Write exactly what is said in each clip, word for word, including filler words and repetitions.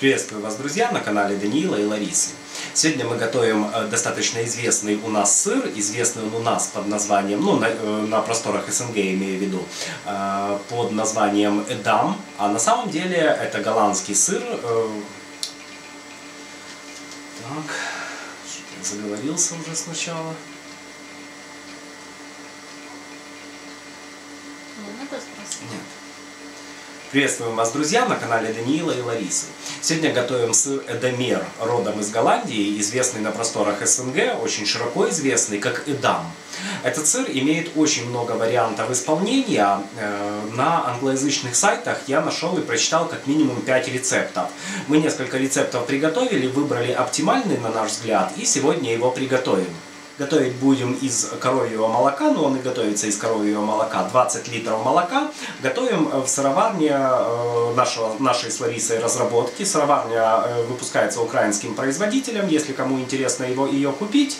Приветствую вас, друзья, на канале Даниила и Ларисы. Сегодня мы готовим достаточно известный у нас сыр, известный он у нас под названием, ну, на, на просторах СНГ имею в виду, под названием Эдам, а на самом деле это голландский сыр. Так, я заговорился уже сначала. Нет. Приветствуем вас, друзья, на канале Даниила и Ларисы. Сегодня готовим сыр Эдамер, родом из Голландии, известный на просторах СНГ, очень широко известный как Эдам. Этот сыр имеет очень много вариантов исполнения. На англоязычных сайтах я нашел и прочитал как минимум пять рецептов. Мы несколько рецептов приготовили, выбрали оптимальный на наш взгляд и сегодня его приготовим. Готовить будем из коровьего молока, но он и готовится из коровьего молока, двадцать литров молока. Готовим в сыроварне нашего, нашей с Ларисой разработки. Сыроварня выпускается украинским производителем, если кому интересно его, ее купить.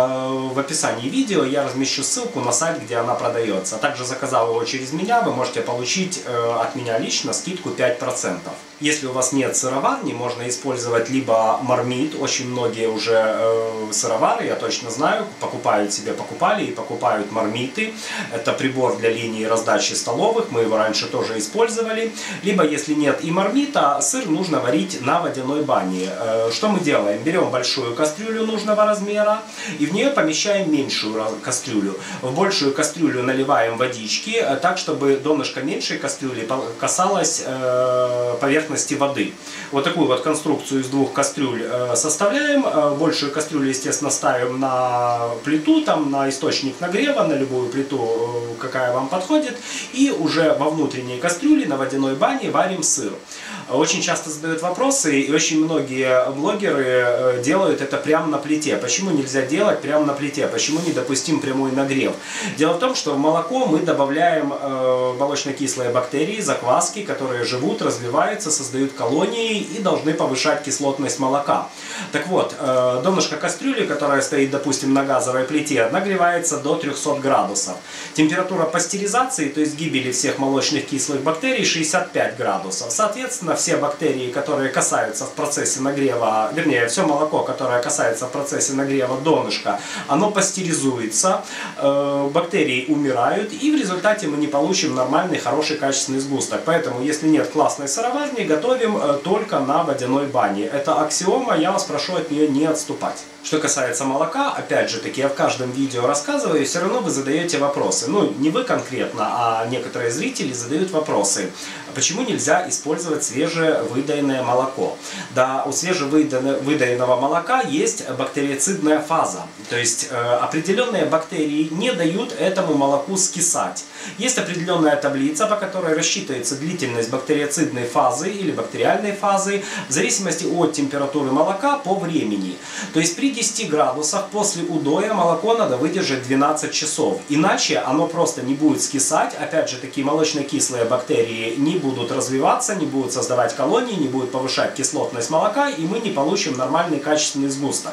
В описании видео я размещу ссылку на сайт, где она продается. Также заказав его через меня, вы можете получить от меня лично скидку пять процентов. Если у вас нет сыроварни, можно использовать либо мармит. Очень многие уже э, сыровары, я точно знаю, покупают себе, покупали и покупают мармиты. Это прибор для линии раздачи столовых, мы его раньше тоже использовали. Либо, если нет и мармита, сыр нужно варить на водяной бане. Э, что мы делаем? Берем большую кастрюлю нужного размера и в нее помещаем меньшую кастрюлю. В большую кастрюлю наливаем водички, э, так, чтобы донышко меньшей кастрюли касалось э, поверхности воды. Вот такую вот конструкцию из двух кастрюль э, составляем. Э, большую кастрюлю, естественно, ставим на плиту, там, на источник нагрева, на любую плиту, э, какая вам подходит. И уже во внутренней кастрюле на водяной бане варим сыр. Очень часто задают вопросы, и очень многие блогеры э, делают это прямо на плите. Почему нельзя делать прямо на плите? Почему не допустим прямой нагрев? Дело в том, что в молоко мы добавляем э, молочно-кислые бактерии, закваски, которые живут, развиваются, создают колонии и должны повышать кислотность молока. Так вот, э, донышко кастрюли, которая стоит, допустим, на газовой плите, нагревается до трёхсот градусов. Температура пастеризации, то есть гибели всех молочных кислых бактерий, шестьдесят пять градусов. Соответственно, все бактерии, которые касаются в процессе нагрева, вернее, все молоко, которое касается в процессе нагрева донышка, оно пастеризуется, э, бактерии умирают, и в результате мы не получим нормальный, хороший, качественный сгусток. Поэтому, если нет классной сыроварни, готовим э, только на водяной бане. Это аксиома, я вас прошу от нее не отступать. Что касается молока, опять же таки, я в каждом видео рассказываю, и все равно вы задаете вопросы. Ну, не вы конкретно, а некоторые зрители задают вопросы. Почему нельзя использовать свежевыдаянное молоко? Да, у свежевыдаянного молока есть бактерицидная фаза. То есть э, определенные бактерии не дают этому молоку скисать. Есть определенная таблица, по которой рассчитывается длительность бактерицидной фазы или бактериальной фазы в зависимости от температуры молока по времени. То есть при десяти градусах после удоя молоко надо выдержать двенадцать часов. Иначе оно просто не будет скисать. Опять же, такие молочно-кислые бактерии не будут развиваться, не будут создавать колонии, не будут повышать кислотность молока, и мы не получим нормальный качественный сгусток.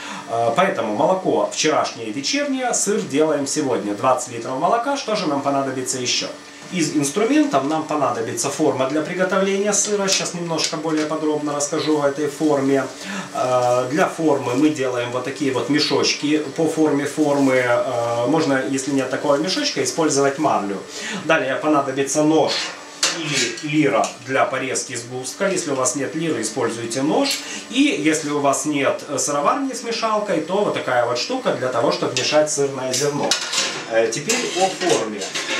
Поэтому молоко вчерашнее и вечернее, сыр делаем сегодня. двадцать литров молока. Что же нам понадобится еще? Из инструментов нам понадобится форма для приготовления сыра. Сейчас немножко более подробно расскажу о этой форме. Для формы мы делаем вот такие вот мешочки по форме формы. Можно, если нет такого мешочка, использовать марлю. Далее понадобится нож или лира для порезки сгустка. Если у вас нет лиры, используйте нож. И если у вас нет сыроварни с мешалкой, то вот такая вот штука для того, чтобы мешать сырное зерно. Теперь о форме.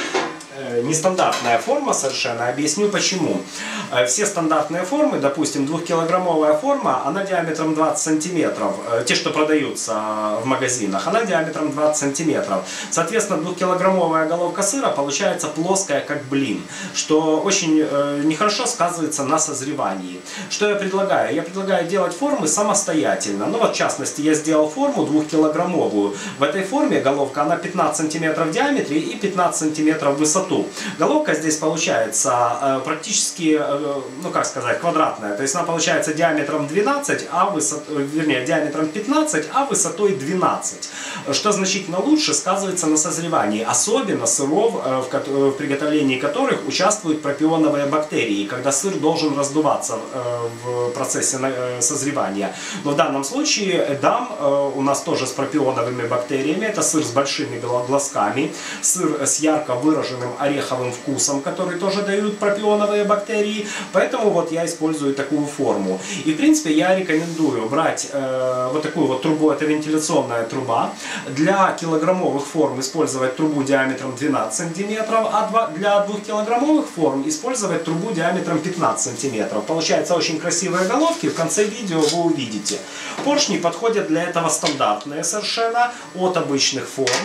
Нестандартная форма совершенно, объясню почему. Все стандартные формы, допустим, двухкилограммовая форма, она диаметром двадцать сантиметров, те, что продаются в магазинах, она диаметром двадцать сантиметров. Соответственно, двухкилограммовая головка сыра получается плоская, как блин, что очень нехорошо сказывается на созревании. Что я предлагаю? Я предлагаю делать формы самостоятельно. Ну вот, в частности, я сделал форму двухкилограммовую. В этой форме головка, она пятнадцать сантиметров в диаметре и пятнадцать сантиметров в высоту. высоту. Головка здесь получается практически, ну как сказать, квадратная. То есть она получается диаметром двенадцать, а высот... вернее, диаметром пятнадцать, а высотой двенадцать. Что значительно лучше сказывается на созревании. Особенно сыров, в приготовлении которых участвуют пропионовые бактерии, когда сыр должен раздуваться в процессе созревания. Но в данном случае Эдам у нас тоже с пропионовыми бактериями. Это сыр с большими глазками, сыр с ярко выраженным ореховым вкусом, который тоже дают пропионовые бактерии. Поэтому вот я использую такую форму. И в принципе я рекомендую брать э, вот такую вот трубу, это вентиляционная труба. Для килограммовых форм использовать трубу диаметром двенадцать сантиметров, а для двухкилограммовых форм использовать трубу диаметром пятнадцать сантиметров. Получается очень красивые головки, в конце видео вы увидите. Поршни подходят для этого стандартные совершенно, от обычных форм.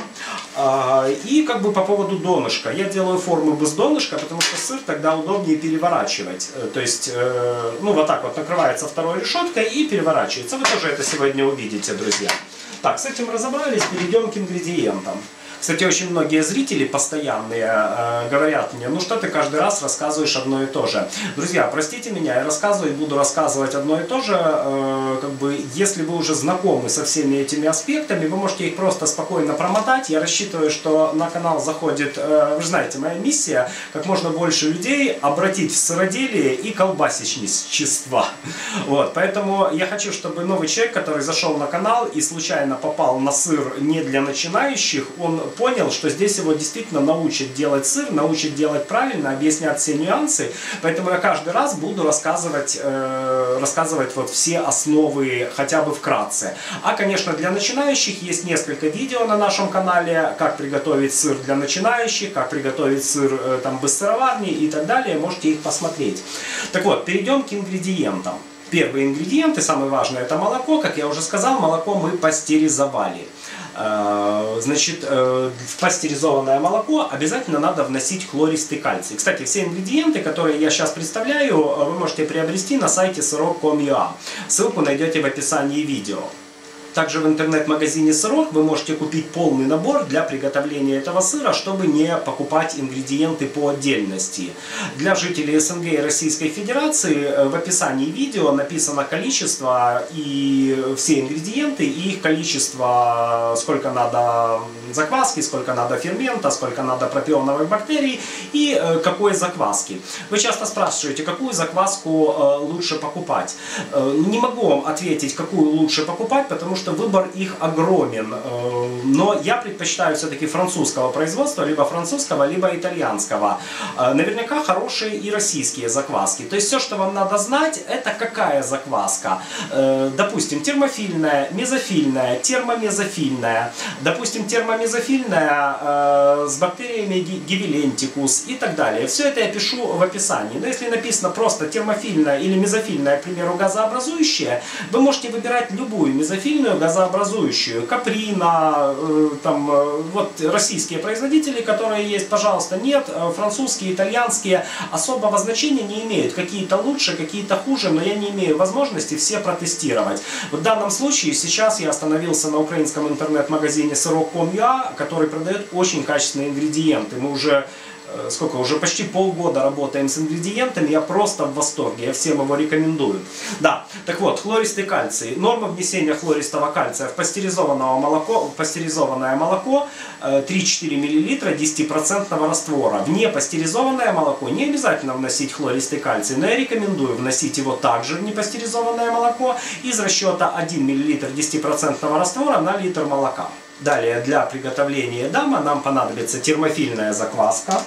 И как бы по поводу донышка. Я делаю формы без донышка, потому что сыр тогда удобнее переворачивать. То есть, ну вот так вот накрывается второй решеткой и переворачивается. Вы тоже это сегодня увидите, друзья. Так, с этим разобрались, перейдем к ингредиентам. Кстати, очень многие зрители постоянные э, говорят мне, ну что ты каждый раз рассказываешь одно и то же. Друзья, простите меня, я рассказываю и буду рассказывать одно и то же. Э, как бы, если вы уже знакомы со всеми этими аспектами, вы можете их просто спокойно промотать. Я рассчитываю, что на канал заходит, э, вы знаете, моя миссия, как можно больше людей обратить в сыроделие и колбасичничество. Вот, поэтому я хочу, чтобы новый человек, который зашел на канал и случайно попал на сыр не для начинающих, он понял, что здесь его действительно научат делать сыр, научат делать правильно, объяснят все нюансы. Поэтому я каждый раз буду рассказывать, э, рассказывать вот все основы хотя бы вкратце. А, конечно, для начинающих есть несколько видео на нашем канале, как приготовить сыр для начинающих, как приготовить сыр э, там, без сыроварни и так далее. Можете их посмотреть. Так вот, перейдем к ингредиентам. Первый ингредиент и самый важный — это молоко. Как я уже сказал, молоко мы пастеризовали. Значит, в пастеризованное молоко обязательно надо вносить хлористый кальций. Кстати, все ингредиенты, которые я сейчас представляю, вы можете приобрести на сайте сырок точка ком точка ю а. Ссылку найдете в описании видео. Также в интернет-магазине Сырок вы можете купить полный набор для приготовления этого сыра, чтобы не покупать ингредиенты по отдельности. Для жителей СНГ и Российской Федерации в описании видео написано количество и все ингредиенты, и их количество, сколько надо закваски, сколько надо фермента, сколько надо пропионовых бактерий и какой закваски. Вы часто спрашиваете, какую закваску лучше покупать. Не могу вам ответить, какую лучше покупать, потому что выбор их огромен, но я предпочитаю все-таки французского производства, либо французского, либо итальянского. Наверняка хорошие и российские закваски. То есть все, что вам надо знать, это какая закваска. Допустим, термофильная, мезофильная, термомезофильная. Допустим, термомезофильная с бактериями гивилентикус и так далее. Все это я пишу в описании. Но если написано просто термофильная или мезофильная, к примеру, газообразующая, вы можете выбирать любую мезофильную газообразующую, Каприна, э, там, э, вот российские производители, которые есть, пожалуйста, нет, э, французские, итальянские, особого значения не имеют, какие-то лучше, какие-то хуже, но я не имею возможности все протестировать. В данном случае сейчас я остановился на украинском интернет-магазине сырок точка ком точка ю а, который продает очень качественные ингредиенты. Мы уже сколько, уже почти полгода работаем с ингредиентами, я просто в восторге, я всем его рекомендую. Да, так вот, хлористый кальций. Норма внесения хлористого кальция в пастеризованное молоко, в пастеризованное молоко три-четыре миллилитра десятипроцентного раствора. В непастеризованное молоко не обязательно вносить хлористый кальций, но я рекомендую вносить его также в непастеризованное молоко из расчета один миллилитр десятипроцентного раствора на литр молока. Далее, для приготовления эдама нам понадобится термофильная закваска,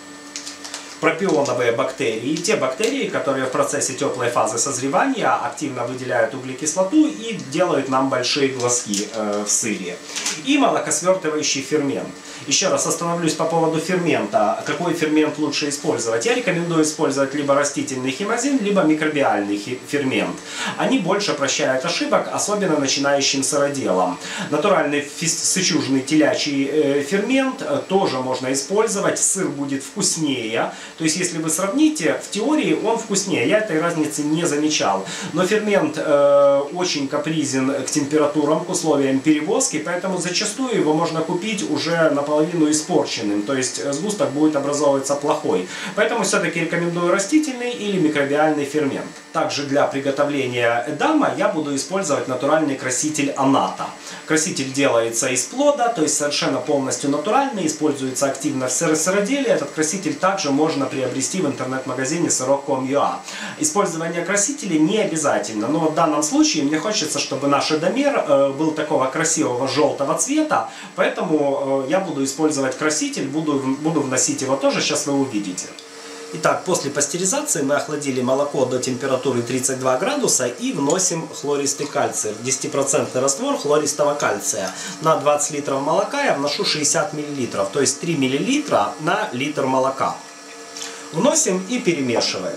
пропионовые бактерии, те бактерии, которые в процессе теплой фазы созревания активно выделяют углекислоту и делают нам большие глазки э, в сыре, и молокосвертывающий фермент. Еще раз остановлюсь по поводу фермента. Какой фермент лучше использовать? Я рекомендую использовать либо растительный химозин, либо микробиальный фермент. Они больше прощают ошибок, особенно начинающим сыроделам. Натуральный сычужный телячий э, фермент э, тоже можно использовать. Сыр будет вкуснее. То есть, если вы сравните, в теории он вкуснее. Я этой разницы не замечал. Но фермент э, очень капризен к температурам, к условиям перевозки, поэтому зачастую его можно купить уже наполовину испорченным. То есть, сгусток будет образовываться плохой. Поэтому все-таки рекомендую растительный или микробиальный фермент. Также для приготовления эдама я буду использовать натуральный краситель Аната. Краситель делается из плода, то есть совершенно полностью натуральный, используется активно в сыросыроделии. Этот краситель также можно приобрести в интернет-магазине сырок точка ком точка ю а. Использование красителей не обязательно, но в данном случае мне хочется, чтобы наш эдамер был такого красивого желтого цвета, поэтому я буду использовать краситель, буду, буду вносить его тоже, сейчас вы увидите. Итак, после пастеризации мы охладили молоко до температуры тридцать два градуса и вносим хлористый кальций, десятипроцентный раствор хлористого кальция. На двадцать литров молока я вношу шестьдесят миллилитров, то есть три миллилитра на литр молока. Вносим и перемешиваем.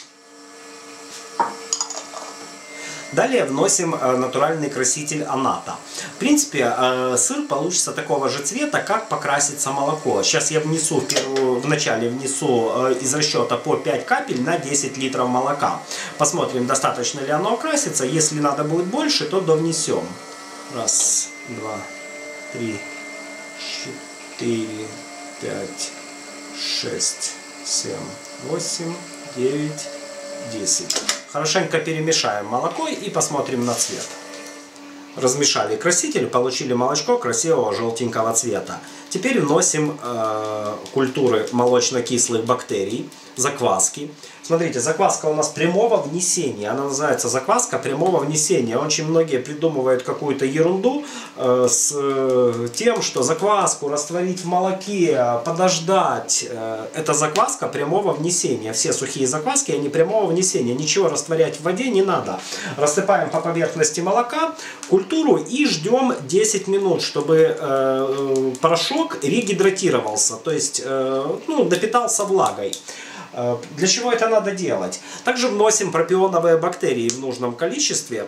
Далее вносим натуральный краситель Аната. В принципе, сыр получится такого же цвета, как покрасится молоко. Сейчас я внесу, в первую, вначале внесу из расчета по пять капель на десять литров молока. Посмотрим, достаточно ли оно окрасится. Если надо будет больше, то довнесем. Раз, два, три, четыре, пять, шесть, семь, восемь, девять, десять. Хорошенько перемешаем молоко и посмотрим на цвет. Размешали краситель, получили молочко красивого желтенького цвета. Теперь вносим э, культуры молочно-кислых бактерий, закваски. Смотрите, закваска у нас прямого внесения. Она называется закваска прямого внесения. Очень многие придумывают какую-то ерунду э, с э, тем, что закваску растворить в молоке, подождать. Э, это закваска прямого внесения. Все сухие закваски, они прямого внесения. Ничего растворять в воде не надо. Рассыпаем по поверхности молока культуру и ждем десять минут, чтобы э, порошок регидратировался, то есть э, ну, напитался влагой. Для чего это надо делать? Также вносим пропионовые бактерии в нужном количестве.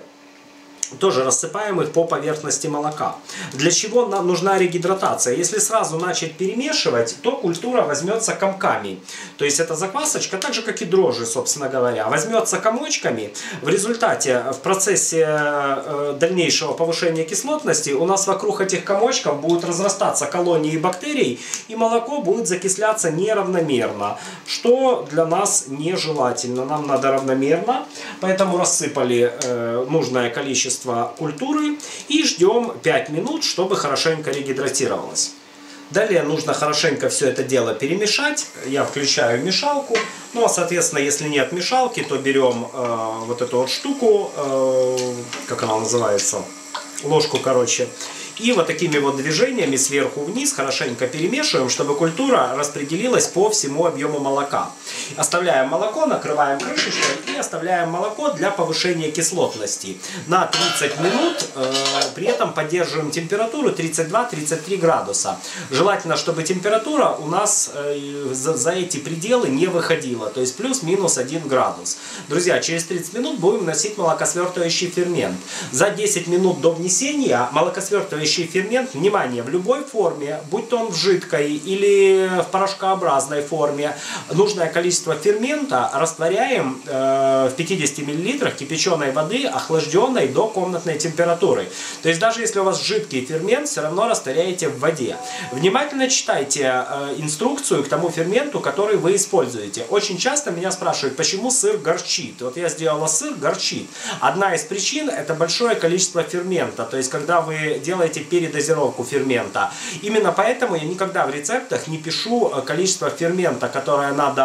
Тоже рассыпаем их по поверхности молока. Для чего нам нужна регидратация? Если сразу начать перемешивать, то культура возьмется комками. То есть эта заквасочка, так же как и дрожжи, собственно говоря, возьмется комочками. В результате, в процессе дальнейшего повышения кислотности, у нас вокруг этих комочков будут разрастаться колонии бактерий, и молоко будет закисляться неравномерно, что для нас нежелательно. Нам надо равномерно, поэтому рассыпали нужное количество культуры и ждем пять минут, чтобы хорошенько регидратировалось. Далее нужно хорошенько все это дело перемешать. Я включаю мешалку. Ну а соответственно, если нет мешалки, то берем э, вот эту вот штуку, э, как она называется, ложку, короче. И вот такими вот движениями сверху вниз хорошенько перемешиваем, чтобы культура распределилась по всему объему молока. Оставляем молоко, накрываем крышечкой и оставляем молоко для повышения кислотности. На тридцать минут, э, при этом поддерживаем температуру тридцать два — тридцать три градуса. Желательно, чтобы температура у нас э, за, за эти пределы не выходила, то есть плюс-минус один градус. Друзья, через тридцать минут будем вносить молокосвертывающий фермент. За десять минут до внесения молокосвертывающий фермент, внимание, в любой форме, будь то он в жидкой или в порошкообразной форме, нужное количество фермента растворяем э, в пятидесяти миллилитрах кипяченой воды, охлажденной до комнатной температуры. То есть даже если у вас жидкий фермент, все равно растворяете в воде. Внимательно читайте э, инструкцию к тому ферменту, который вы используете. Очень часто меня спрашивают, почему сыр горчит. Вот я сделала сыр, горчит. Одна из причин — это большое количество фермента. То есть когда вы делаете передозировку фермента. Именно поэтому я никогда в рецептах не пишу количество фермента, которое надо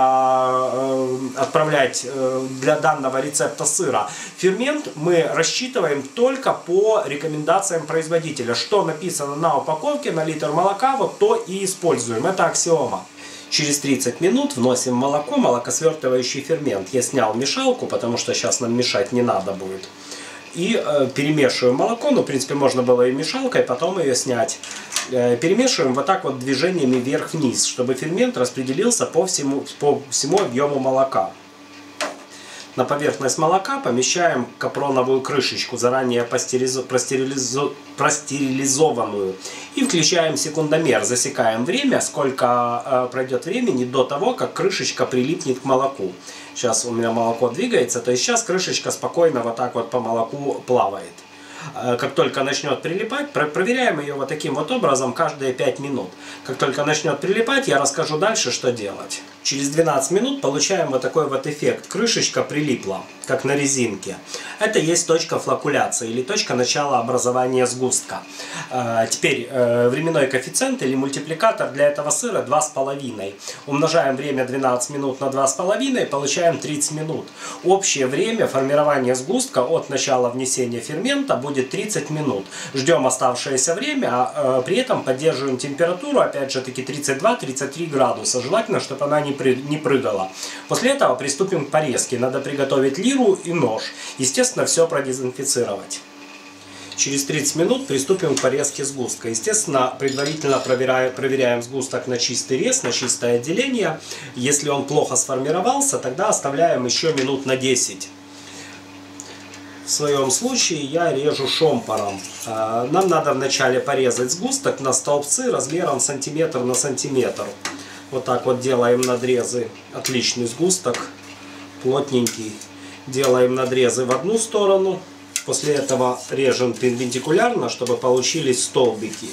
э, отправлять э, для данного рецепта сыра. Фермент мы рассчитываем только по рекомендациям производителя. Что написано на упаковке, на литр молока, вот то и используем. Это аксиома. Через тридцать минут вносим молоко, молокосвертывающий фермент. Я снял мешалку, потому что сейчас нам мешать не надо будет. И э, перемешиваем молоко, ну, в принципе, можно было и мешалкой, потом ее снять. Э, перемешиваем вот так вот движениями вверх-вниз, чтобы фермент распределился по всему, по всему объему молока. На поверхность молока помещаем капроновую крышечку, заранее пастеризо... простерилизо... простерилизованную. И включаем секундомер. Засекаем время, сколько э, пройдет времени до того, как крышечка прилипнет к молоку. Сейчас у меня молоко двигается, то есть сейчас крышечка спокойно вот так вот по молоку плавает. Как только начнет прилипать, проверяем ее вот таким вот образом каждые пять минут. Как только начнет прилипать, я расскажу дальше, что делать. Через двенадцать минут получаем вот такой вот эффект. Крышечка прилипла, как на резинке. Это есть точка флокуляции или точка начала образования сгустка. Теперь временной коэффициент или мультипликатор для этого сыра два с половиной. Умножаем время двенадцать минут на два с половиной, получаем тридцать минут. Общее время формирования сгустка от начала внесения фермента будет тридцать минут. Ждем оставшееся время, а при этом поддерживаем температуру, опять же таки тридцать два — тридцать три градуса. Желательно, чтобы она не не прыгала. После этого приступим к порезке. Надо приготовить лиру и нож. Естественно, все продезинфицировать. Через тридцать минут приступим к порезке сгустка. Естественно, предварительно проверяем, проверяем сгусток на чистый рез, на чистое отделение. Если он плохо сформировался, тогда оставляем еще минут на десять. В своем случае я режу шомпором. Нам надо вначале порезать сгусток на столбцы размером сантиметр на сантиметр. Вот так вот делаем надрезы. Отличный сгусток, плотненький. Делаем надрезы в одну сторону. После этого режем перпендикулярно, чтобы получились столбики.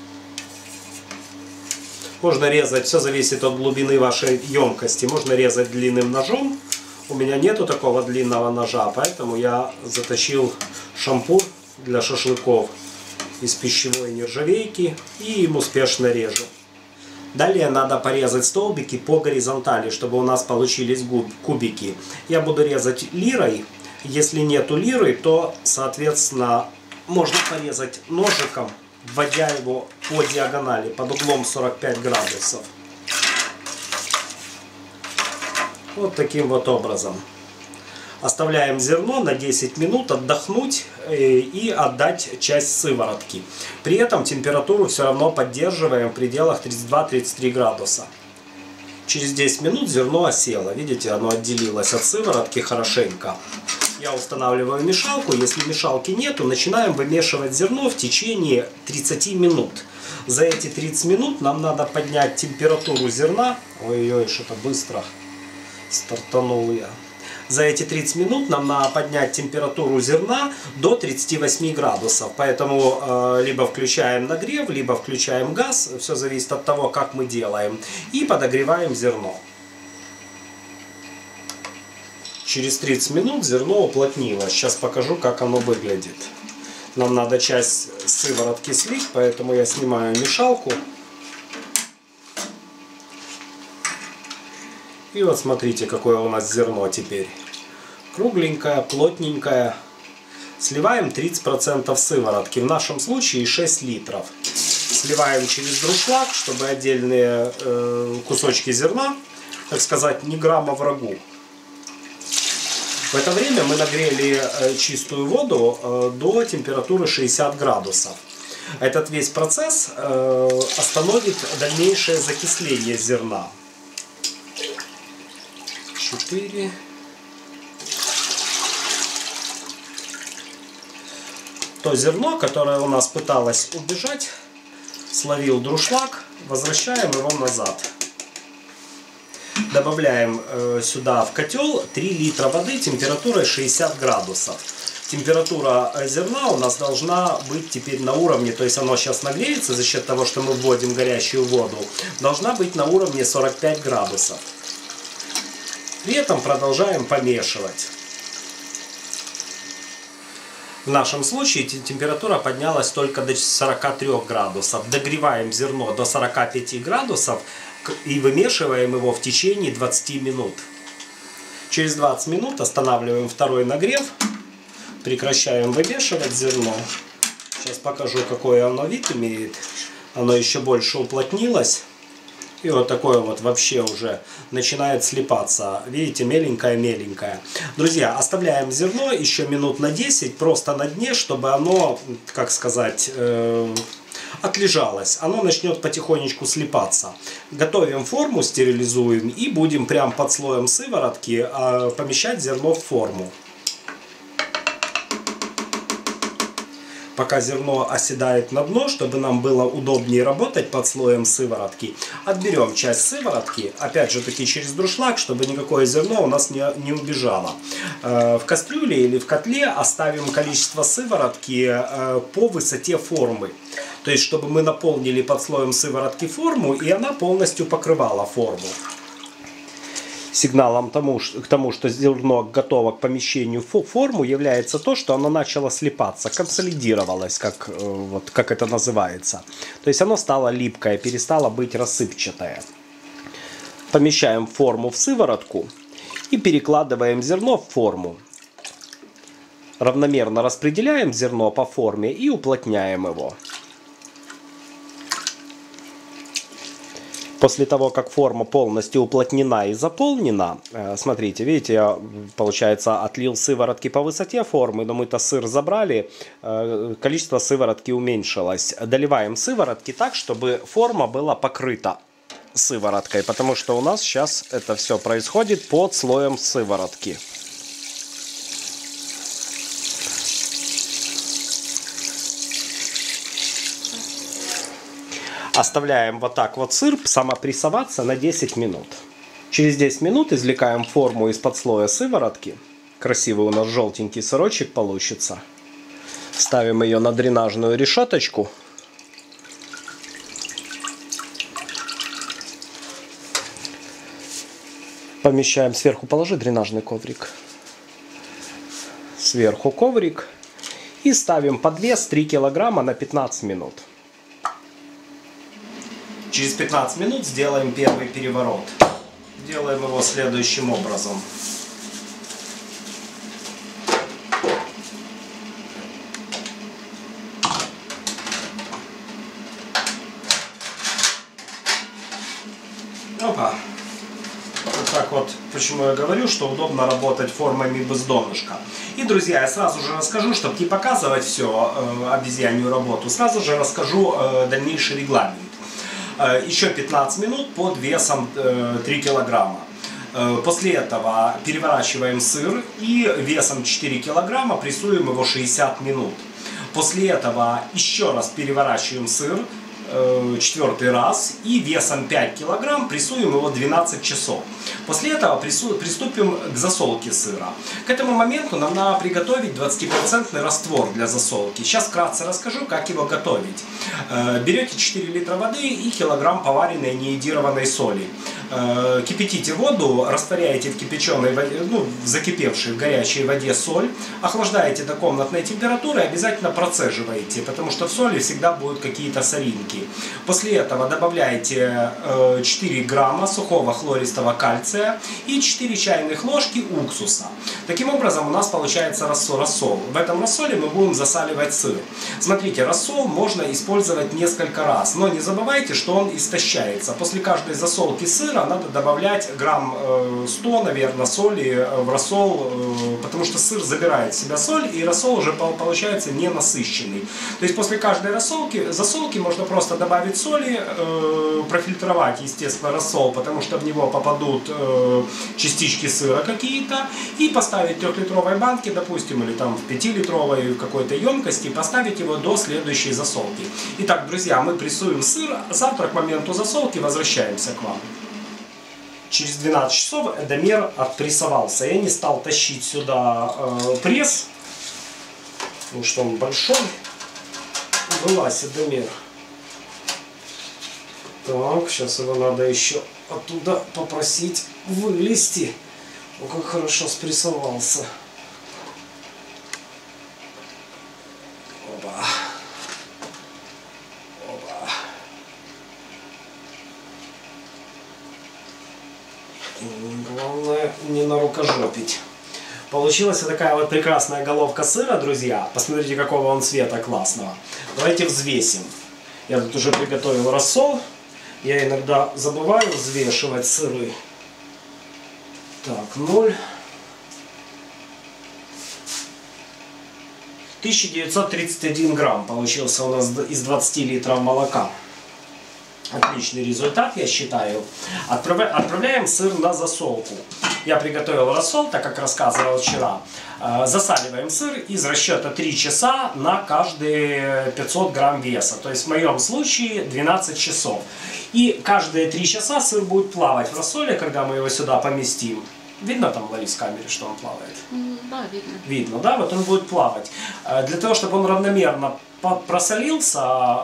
Можно резать, все зависит от глубины вашей емкости. Можно резать длинным ножом. У меня нету такого длинного ножа, поэтому я затащил шампур для шашлыков из пищевой нержавейки и им успешно режу. Далее надо порезать столбики по горизонтали, чтобы у нас получились кубики. Я буду резать лирой. Если нету лиры, то, соответственно, можно порезать ножиком, вводя его по диагонали, под углом сорок пять градусов. Вот таким вот образом. Оставляем зерно на десять минут отдохнуть и отдать часть сыворотки. При этом температуру все равно поддерживаем в пределах тридцать два — тридцать три градуса. Через десять минут зерно осело. Видите, оно отделилось от сыворотки хорошенько. Я устанавливаю мешалку. Если мешалки нету, начинаем вымешивать зерно в течение тридцати минут. За эти тридцать минут нам надо поднять температуру зерна. Ой-ой, что-то быстро стартанул я. За эти тридцать минут нам надо поднять температуру зерна до тридцати восьми градусов. Поэтому э, либо включаем нагрев, либо включаем газ. Все зависит от того, как мы делаем. И подогреваем зерно. Через тридцать минут зерно уплотнилось. Сейчас покажу, как оно выглядит. Нам надо часть сыворотки слить, поэтому я снимаю мешалку. И вот смотрите, какое у нас зерно теперь. Кругленькое, плотненькое. Сливаем тридцать процентов сыворотки. В нашем случае шесть литров. Сливаем через друшлаг, чтобы отдельные э, кусочки зерна, так сказать, не грамма врагу. В это время мы нагрели э, чистую воду э, до температуры шестидесяти градусов. Этот весь процесс э, остановит дальнейшее закисление зерна. четыре. То зерно, которое у нас пыталось убежать, словил друшлаг, возвращаем его назад. Добавляем э, сюда в котел три литра воды температурой шестьдесят градусов. Температура зерна у нас должна быть теперь на уровне, то есть оно сейчас нагреется за счет того, что мы вводим горячую воду, должна быть на уровне сорок пять градусов. При этом продолжаем помешивать. В нашем случае температура поднялась только до сорока трёх градусов. Догреваем зерно до сорока пяти градусов и вымешиваем его в течение двадцати минут. Через двадцать минут останавливаем второй нагрев. Прекращаем вымешивать зерно. Сейчас покажу, какой оно вид имеет. Оно еще больше уплотнилось. И вот такое вот вообще уже начинает слипаться. Видите, меленькое-меленькое. Друзья, оставляем зерно еще минут на десять просто на дне, чтобы оно, как сказать, э, отлежалось. Оно начнет потихонечку слипаться. Готовим форму, стерилизуем и будем прям под слоем сыворотки э, помещать зерно в форму. Пока зерно оседает на дно, чтобы нам было удобнее работать под слоем сыворотки, отберем часть сыворотки, опять же таки через дуршлаг, чтобы никакое зерно у нас не, не убежало. В кастрюле или в котле оставим количество сыворотки по высоте формы. То есть, чтобы мы наполнили под слоем сыворотки форму, и она полностью покрывала форму. Сигналом тому, к тому, что зерно готово к помещению в форму, является то, что оно начало слипаться, консолидировалось, как, вот, как это называется. То есть оно стало липкое, перестало быть рассыпчатое. Помещаем форму в сыворотку и перекладываем зерно в форму. Равномерно распределяем зерно по форме и уплотняем его. После того, как форма полностью уплотнена и заполнена, смотрите, видите, я, получается, отлил сыворотки по высоте формы, но мы-то сыр забрали, количество сыворотки уменьшилось. Доливаем сыворотки так, чтобы форма была покрыта сывороткой, потому что у нас сейчас это все происходит под слоем сыворотки. Оставляем вот так вот сыр самопрессоваться на десять минут. Через десять минут извлекаем форму из-под слоя сыворотки. Красивый у нас желтенький сырочек получится. Ставим ее на дренажную решеточку. Помещаем сверху, положи дренажный коврик. Сверху коврик. И ставим подвес три килограмма на пятнадцать минут. Через пятнадцать минут сделаем первый переворот. Делаем его следующим образом. Опа. Вот так вот, почему я говорю, что удобно работать формами без донышка. И, друзья, я сразу же расскажу, чтобы не показывать все, э, обезьянью работу, сразу же расскажу э, дальнейший регламент. Еще пятнадцать минут под весом три килограмма. После этого переворачиваем сыр и весом четыре килограмма прессуем его шестьдесят минут. После этого еще раз переворачиваем сыр четвертый раз и весом пять килограмм прессуем его двенадцать часов. После этого приступим к засолке сыра. К этому моменту нам надо приготовить двадцатипроцентный раствор для засолки. Сейчас вкратце расскажу, как его готовить. Берете четыре литра воды и килограмм поваренной неиодированной соли. Кипятите воду, растворяете в кипяченой воде, ну, в закипевшей в горячей воде соль, охлаждаете до комнатной температуры, обязательно процеживаете, потому что в соли всегда будут какие-то соринки. После этого добавляете четыре грамма сухого хлористого кальция и четыре чайных ложки уксуса. Таким образом у нас получается рассол. В этом рассоле мы будем засаливать сыр. Смотрите, рассол можно использовать несколько раз, но не забывайте, что он истощается. После каждой засолки сыра надо добавлять грамм сто, наверное, соли в рассол, потому что сыр забирает в себя соль, и рассол уже получается ненасыщенный. То есть после каждой рассолки, засолки можно просто добавить соли, профильтровать, естественно, рассол, потому что в него попадут частички сыра какие-то, и поставить в трехлитровой банке, допустим, или там в пятилитровой какой-то емкости, поставить его до следующей засолки. Итак, друзья, мы прессуем сыр, завтра к моменту засолки возвращаемся к вам. Через двенадцать часов эдамер отпрессовался. Я не стал тащить сюда э, пресс, потому что он большой. Вылазь, эдамер. Так, сейчас его надо еще оттуда попросить вылезти. О, как хорошо спрессовался. Опа. Опа. Главное не нарукожопить. Получилась вот такая вот прекрасная головка сыра, друзья. Посмотрите, какого он цвета классного. Давайте взвесим. Я тут уже приготовил рассол. Я иногда забываю взвешивать сыры. Так, ноль. тысяча девятьсот тридцать один грамм получился у нас из двадцати литров молока. Отличный результат, я считаю. Отправляем сыр на засолку. Я приготовил рассол, так как рассказывал вчера. Засаливаем сыр из расчета три часа на каждые пятьсот грамм веса. То есть в моем случае двенадцать часов. И каждые три часа сыр будет плавать в рассоле, когда мы его сюда поместим. Видно там, Ларис, в камере, что он плавает? Да, видно. Видно, да? Вот он будет плавать. Для того, чтобы он равномерно просолился,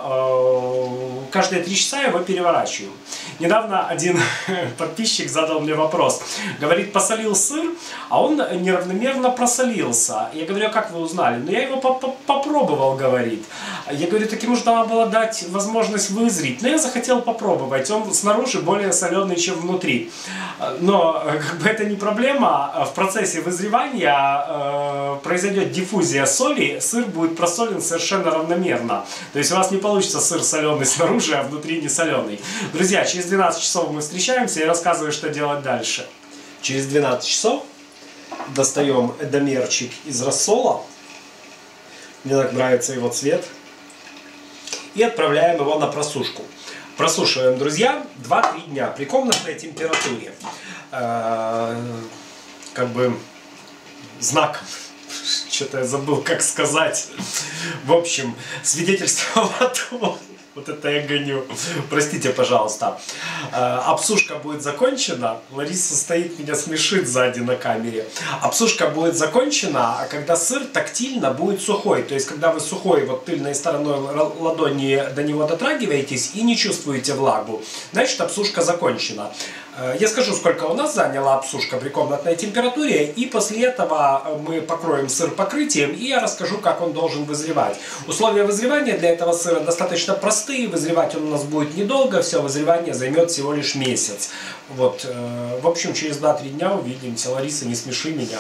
каждые три часа его переворачиваем. Недавно один подписчик задал мне вопрос. Говорит, посолил сыр, а он неравномерно просолился. Я говорю, а как вы узнали? Ну, я его попробовал, говорит. Я говорю, таким уж надо было дать возможность вызреть. Но я захотел попробовать. Он снаружи более соленый, чем внутри. Но как бы это не проблема. В процессе вызревания э, произойдет диффузия соли. Сыр будет просолен совершенно равномерно. То есть у вас не получится сыр соленый снаружи, а внутри не соленый. Друзья, через двенадцать часов мы встречаемся и рассказываю, что делать дальше. Через двенадцать часов достаем эдамерчик из рассола. Мне так нравится его цвет. И отправляем его на просушку. Просушиваем, друзья, два-три дня при комнатной температуре. Э-э- как бы знак. Что-то я забыл, как сказать. В общем, свидетельство о том, вот это я гоню. Простите, пожалуйста. Обсушка будет закончена. Лариса стоит, меня смешит сзади на камере. Обсушка будет закончена, когда сыр тактильно будет сухой. То есть, когда вы сухой вот тыльной стороной ладони до него дотрагиваетесь и не чувствуете влагу, значит, обсушка закончена. Я скажу, сколько у нас заняла обсушка при комнатной температуре, и после этого мы покроем сыр покрытием, и я расскажу, как он должен вызревать. Условия вызревания для этого сыра достаточно простые, вызревать он у нас будет недолго, все вызревание займет всего лишь месяц. Вот, в общем, через два-три дня увидимся. Лариса, не смеши меня.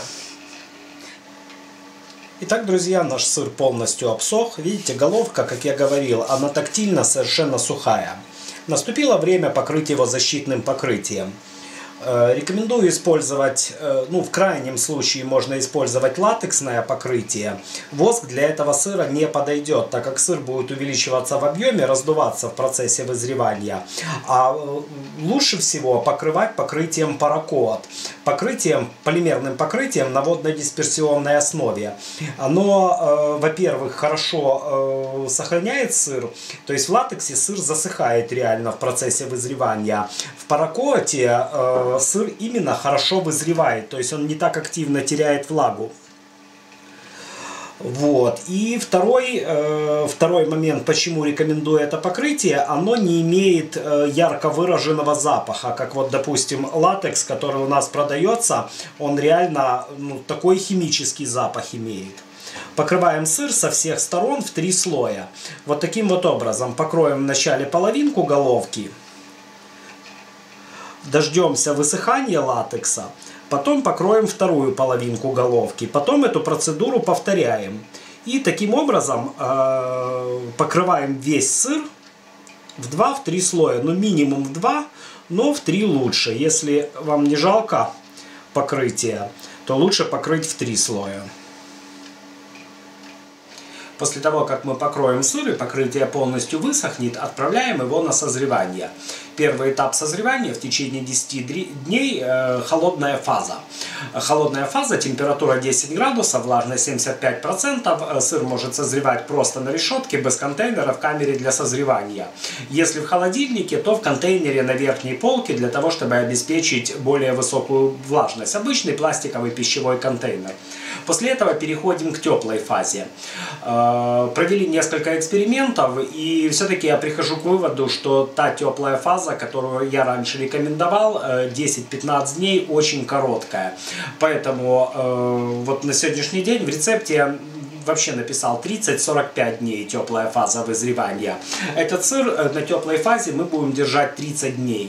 Итак, друзья, наш сыр полностью обсох. Видите, головка, как я говорил, она тактильно совершенно сухая. Наступило время покрыть его защитным покрытием. Рекомендую использовать, ну в крайнем случае можно использовать латексное покрытие. Воск для этого сыра не подойдет, так как сыр будет увеличиваться в объеме, раздуваться в процессе вызревания. А лучше всего покрывать покрытием паракоат. Покрытием, полимерным покрытием на водно-дисперсионной основе. Оно, во-первых, хорошо сохраняет сыр, то есть в латексе сыр засыхает реально в процессе вызревания. В паракоате сыр именно хорошо вызревает, то есть он не так активно теряет влагу. Вот. И второй, э, второй момент, почему рекомендую это покрытие, оно не имеет э, ярко выраженного запаха, как вот, допустим, латекс, который у нас продается, он реально ну, такой химический запах имеет. Покрываем сыр со всех сторон в три слоя. Вот таким вот образом покроем вначале половинку головки. Дождемся высыхания латекса, потом покроем вторую половинку головки, потом эту процедуру повторяем. И таким образом э, покрываем весь сыр в два-три слоя, ну минимум в два, но в три лучше. Если вам не жалко покрытия, то лучше покрыть в три слоя. После того, как мы покроем сыр и покрытие полностью высохнет, отправляем его на созревание. Первый этап созревания в течение десяти дней э, холодная фаза. Холодная фаза, температура десять градусов, влажность семьдесят пять процентов. Сыр может созревать просто на решетке, без контейнера, в камере для созревания. Если в холодильнике, то в контейнере на верхней полке, для того, чтобы обеспечить более высокую влажность. Обычный пластиковый пищевой контейнер. После этого переходим к теплой фазе. Провели несколько экспериментов, и все-таки я прихожу к выводу, что та теплая фаза, которую я раньше рекомендовал, десять-пятнадцать дней, очень короткая. Поэтому вот на сегодняшний день в рецепте я вообще написал тридцать-сорок пять дней теплая фаза вызревания. Этот сыр на теплой фазе мы будем держать тридцать дней.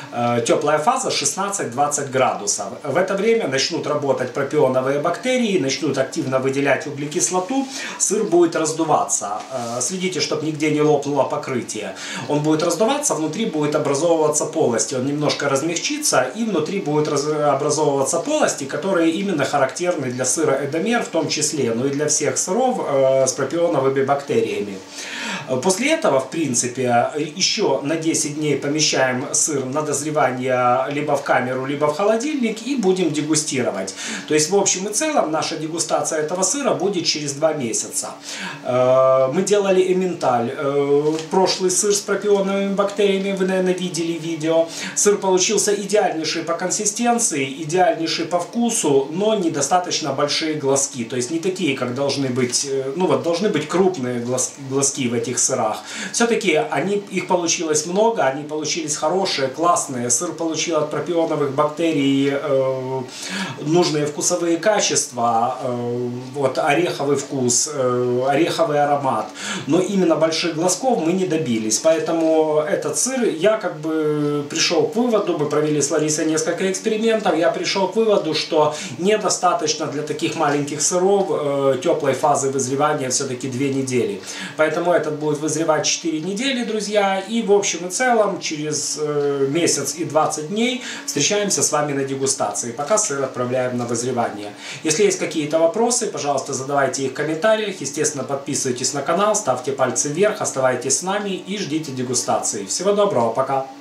теплая фаза шестнадцать-двадцать градусов. В это время начнут работать пропионовые бактерии, начнут активно выделять углекислоту, сыр будет раздуваться. Следите, чтобы нигде не лопнуло покрытие. Он будет раздуваться, внутри будет образовываться полости, он немножко размягчится, и внутри будут образовываться полости, которые именно характерны для сыра Эдамер в том числе, но и для всех сыров с пропионовыми бактериями. После этого, в принципе, еще на десять дней помещаем сыр на дозревание либо в камеру, либо в холодильник и будем дегустировать. То есть, в общем и целом, наша дегустация этого сыра будет через два месяца. Мы делали эмменталь, прошлый сыр с пропионовыми бактериями, вы, наверное, видели видео. Сыр получился идеальнейший по консистенции, идеальнейший по вкусу, но недостаточно большие глазки. То есть, не такие, как должны быть, ну вот, должны быть крупные глазки в этих сырах. Все-таки они, их получилось много, они получились хорошие, классные. Сыр получил от пропионовых бактерий э, нужные вкусовые качества, э, вот, ореховый вкус, э, ореховый аромат. Но именно больших глазков мы не добились. Поэтому этот сыр, я как бы пришел к выводу, мы провели с Ларисой несколько экспериментов, я пришел к выводу, что недостаточно для таких маленьких сыров э, теплой фазы вызревания все-таки две недели. Поэтому этот будет вызревать четыре недели, друзья, и в общем и целом через э, месяц и двадцать дней встречаемся с вами на дегустации, пока сыр отправляем на вызревание. Если есть какие-то вопросы, пожалуйста, задавайте их в комментариях, естественно, подписывайтесь на канал, ставьте пальцы вверх, оставайтесь с нами и ждите дегустации. Всего доброго, пока!